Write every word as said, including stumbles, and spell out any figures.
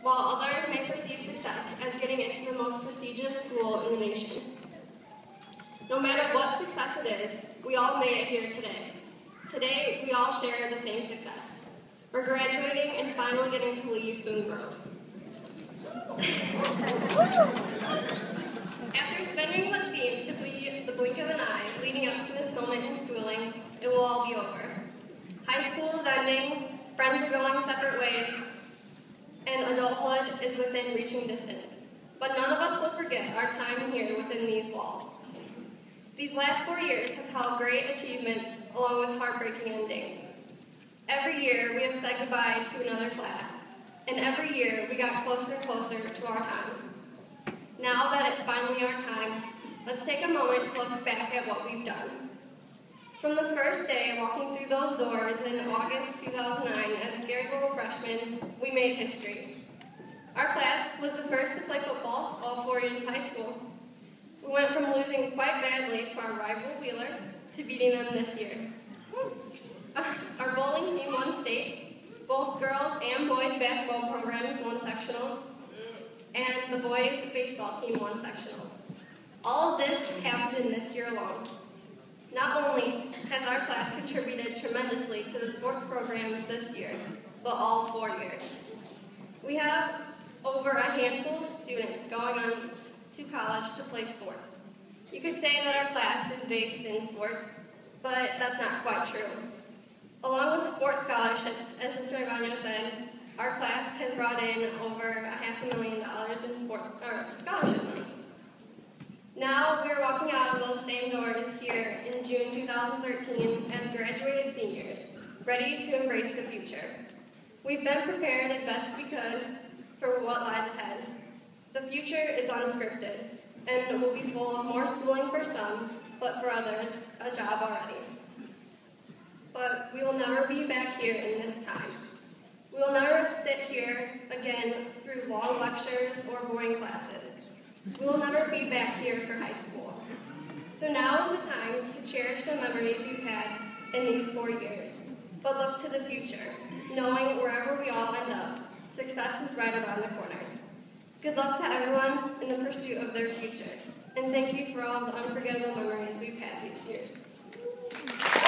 while others may perceive success as getting into the most prestigious school in the nation. No matter what success it is, we all made it here today. Today, we all share the same success. We're graduating and finally getting to leave Boone Grove. After spending what seems to be the blink of an eye leading up to this moment in schooling, it will all be over. High school is ending, friends are going separate ways, and adulthood is within reaching distance. But none of us will forget our time here within these walls. These last four years have held great achievements along with heartbreaking endings. Every year we have said goodbye to another class, and every year we got closer and closer to our time. Now that it's finally our time, let's take a moment to look back at what we've done. From the first day walking through those doors in August two thousand nine as scared little freshmen, we made history. Our class was the first to play football all four years of high school. We went from losing quite badly to our rival Wheeler to beating them this year. Our bowling team won state. Both girls and boys basketball programs won sectionals. And the boys baseball team won sectionals. All of this happened in this year alone. Not only has our class contributed tremendously to the sports programs this year, but all four years. We have over a handful of students going on to college to play sports. You could say that our class is based in sports, but that's not quite true. Along with sports scholarships, as Mister Ivano said, our class has brought in over a half a million dollars in sports or scholarship money. Now we are walking out of those same doors here in June two thousand thirteen as graduated seniors, ready to embrace the future. We've been prepared as best we could for what lies ahead. The future is unscripted and will be full of more schooling for some, but for others, a job already. But we will never be back here in this time. We will never sit here again through long lectures or boring classes. We will never be back here for high school. So now is the time to cherish the memories we've had in these four years, but look to the future, knowing wherever we all end up, success is right around the corner. Good luck to everyone in the pursuit of their future, and thank you for all the unforgettable memories we've had these years.